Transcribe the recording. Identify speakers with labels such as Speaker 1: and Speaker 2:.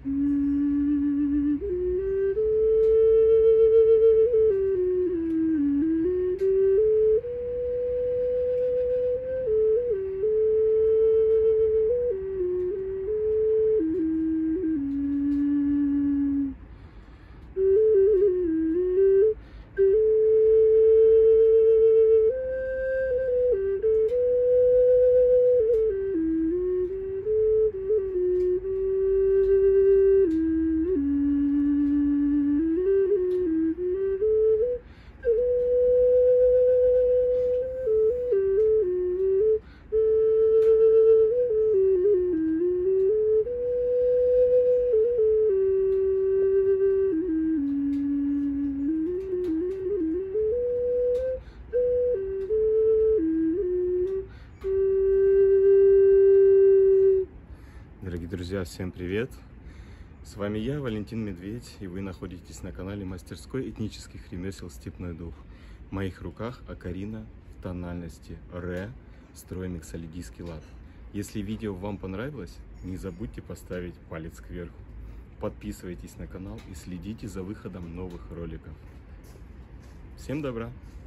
Speaker 1: Дорогие друзья, всем привет! С вами я, Валентин Медведь, и вы находитесь на канале мастерской этнических ремесел «Степной дух». В моих руках окарина в тональности ре, строй-миксолидийский лад. Если видео вам понравилось, не забудьте поставить палец кверху. Подписывайтесь на канал и следите за выходом новых роликов. Всем добра!